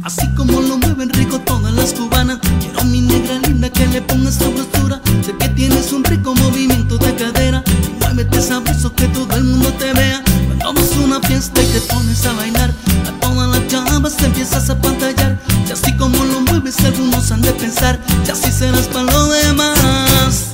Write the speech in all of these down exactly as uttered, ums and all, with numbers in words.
Así como lo mueven rico todas las cubanas. Quiero mi negra linda que le pongas sabrosura. Sé que tienes un rico movimiento de cadera y muévete sabroso que todo el mundo te vea. Cuando vas a una fiesta y te pones a bailar, a todas las chavas te empiezas a pantallar. Y así como lo mueves algunos han de pensar, y así serás para lo demás.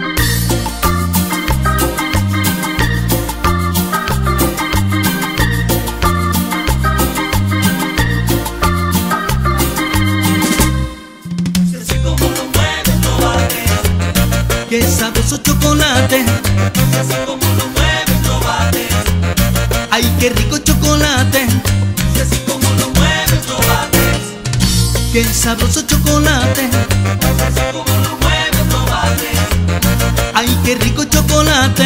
Qué sabroso chocolate, así como lo mueves lo bates. ay qué rico chocolate, Así como lo mueves lo bates. qué sabroso chocolate, Así como lo mueves lo bates. ay qué rico chocolate.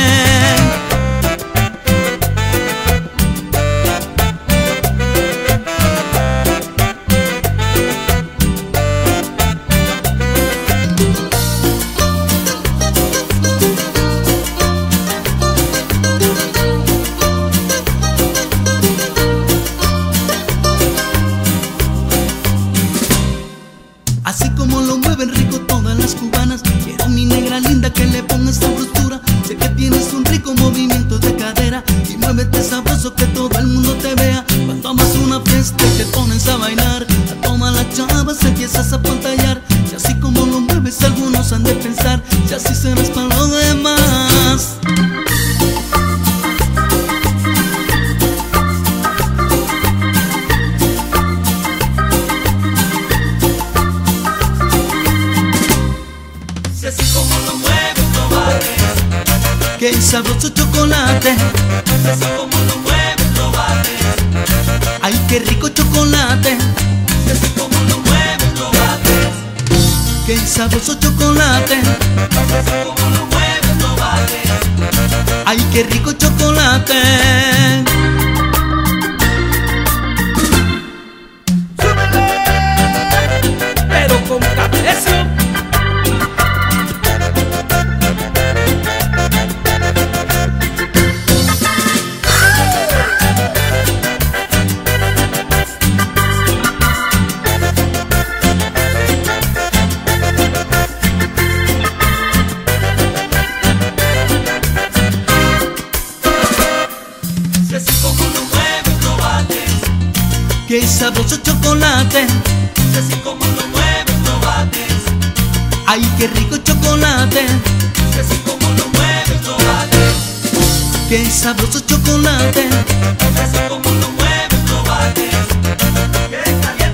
Así como lo mueven rico todas las cubanas, quiero mi negra linda que le pongas sabrosura. Sé que tienes un rico movimiento de cadera y muévete sabroso que todo el mundo te vea. Cuando vas a una fiesta y te pones a bailar, a todas las chavas empiezas a pantallar. Y así como lo mueves algunos han de pensar, y así serás para lo demás. Así como lo mueves lo bates. Qué sabroso chocolate, Así como lo mueves lo bates. ay qué rico chocolate, Así como lo mueves lo bates. qué sabroso chocolate, Así como lo mueves lo bates. ay qué rico chocolate. Pero con cabeza. Así como lo mueves lo bates. Qué sabroso chocolate, Así como lo mueves lo bates. ay qué rico chocolate, Así como lo mueves lo bates. qué sabroso chocolate, Así como lo mueves lo bates. Qué caliente.